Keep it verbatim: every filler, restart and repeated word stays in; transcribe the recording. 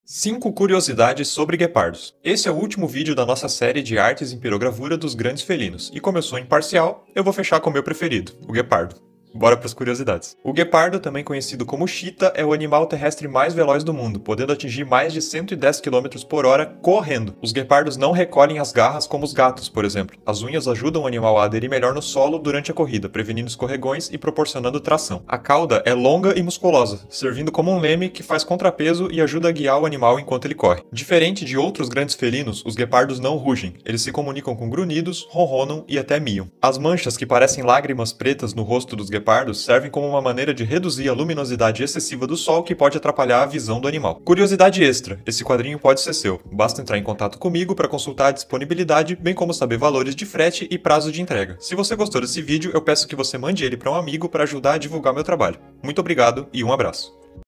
cinco curiosidades sobre guepardos. Esse é o último vídeo da nossa série de artes em pirogravura dos grandes felinos, e como eu sou imparcial, eu vou fechar com o meu preferido, o guepardo. Bora para as curiosidades. O guepardo, também conhecido como chita, é o animal terrestre mais veloz do mundo, podendo atingir mais de cento e dez quilômetros por hora correndo. Os guepardos não recolhem as garras como os gatos, por exemplo. As unhas ajudam o animal a aderir melhor no solo durante a corrida, prevenindo escorregões e proporcionando tração. A cauda é longa e musculosa, servindo como um leme que faz contrapeso e ajuda a guiar o animal enquanto ele corre. Diferente de outros grandes felinos, os guepardos não rugem. Eles se comunicam com grunhidos, ronronam e até miam. As manchas que parecem lágrimas pretas no rosto dos guepardos servem como uma maneira de reduzir a luminosidade excessiva do sol que pode atrapalhar a visão do animal. Curiosidade extra, esse quadrinho pode ser seu. Basta entrar em contato comigo para consultar a disponibilidade, bem como saber valores de frete e prazo de entrega. Se você gostou desse vídeo, eu peço que você mande ele para um amigo para ajudar a divulgar meu trabalho. Muito obrigado e um abraço.